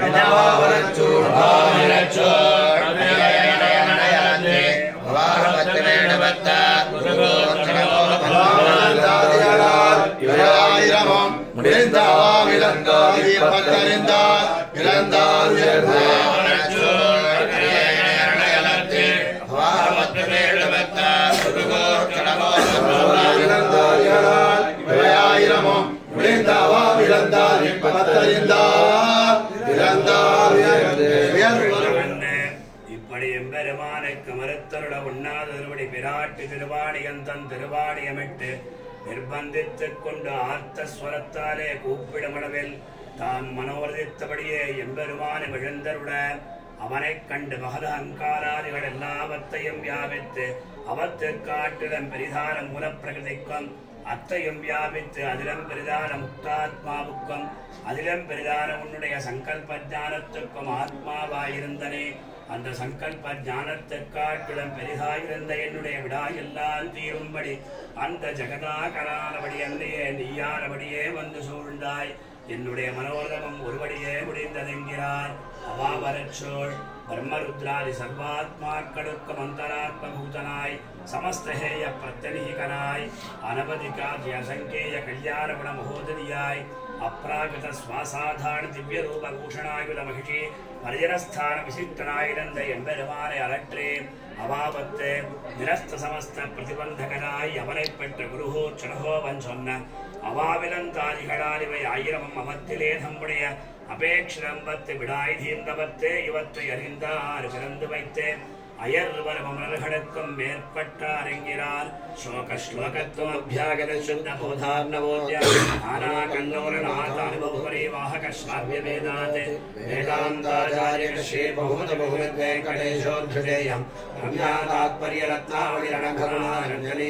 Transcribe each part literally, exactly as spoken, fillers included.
இப்படி எம்பெருமானுக்கு மறுத்தருள உண்ணாதொருபடி பிராட்டி திருவாணியந்தன் திருவாணியமிட்டு நிர்பந்தித்துக் கொண்டு ஆர்த்த ஸ்வரத்தாலே கூப்பிடுமளவில் தான் மனோரதித்தபடியே எம்பெருமானை விழுந்தருள அவனைக் கண்டு மகத அங்காராதிகள் எல்லாவற்றையும் வியாபித்து அவற்றுக்காட்டிடம் பெரிதான மூலப்பிரகிருதிக்கும் அத்தையும் வியாபித்து அதிலம் பெரிதான முக்தாத்மாவுக்கும் அதிலம் பெரிதான உன்னுடைய சங்கல்ப ஞானத்துக்கும் ஆத்மாவாயிருந்தனே அந்த சங்கல்ப ஞானத்துக்காட்டிடம் பெரிதாயிருந்த என்னுடைய விடாயெல்லாம் தீரும்படி அந்த ஜெகதாகரானபடி அன்னையே நீயானபடியே வந்து சூழ்ந்தாய் என்னுடைய மனோரதமும் ஒருபடியே முடிந்ததென்கிறார் அவாவரச்சோள் பிரம்மருத்ராதி சர்வாத்மாக்களுக்கும் அந்தராத்ம பூதனாய் சமஸ்தேய பிரத்தனீகனாய் அனவதிகாதி அசங்கேய கல்யாண குண மகோதரியாய் அப்ராகிருத சுவாசாதான திவ்ய ரூப பூஷணாயுத மகிஷி பரிஜனஸ்தான விசித்தனாயிரந்த எம்பெருமானை அலற்றே அவாபத்து நிரஸ்த சமஸ்த பிரதிபந்தகனாய் அவனை பெற்ற குருஹோ சனகோவன் சொன்ன அவாவிலந்தாதிகளால் இவை ஆயிரமும் அவத்திலே நம்முடைய அபேட்சிரம்பத்து விடாய் தீர்ந்தவத்தே இவற்றை அறிந்தார் பிறந்து வைத்தேன் அயர்வர் மமர்களுக்கும் மேற்பட்ட அரங்கிறார் ஸ்லோக ஸ்லோகத்துவம் அபியாகத சுத்த போதார்ணவோத்ய நானா கண்ணோரநாத அனுபவரே வாஹக ஸ்ராவ்ய வேதாத் வேதாந்தாச்சாரிய ஸ்ரீ பகுமத பகுமத் வெங்கடேஷோத்ருதேயம் ரம்யா தாத்பர்ய ரத்னாவளி ரணகருணாரஞ்சலி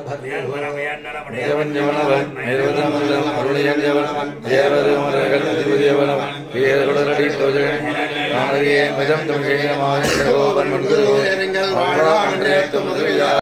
நந்தபத்யவரவயன்னரபடேவன்யவனவன் மேருவதமலம் அருளியஞ்சவனவன் தேவதமரகல் அதிபதியவனவன் வேதகுடரடி தோஜகன் நானரியே பஜம் துங்கேயமான கோபன் மன்குரு